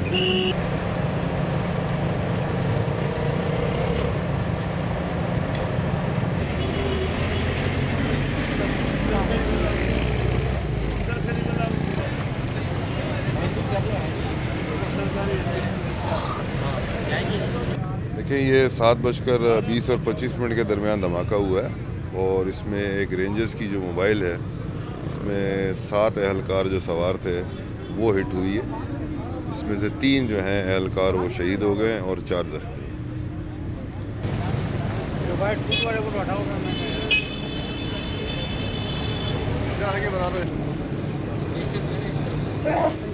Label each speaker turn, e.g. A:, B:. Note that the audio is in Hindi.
A: देखिए, ये 7:20 और 25 मिनट के दरमियान धमाका हुआ है और इसमें एक रेंजर्स की जो मोबाइल है, इसमें 7 एहलकार जो सवार थे वो हिट हुई है। इसमें से 3 जो हैं एहलकार वो शहीद हो गए और 4 जख्मी हैं।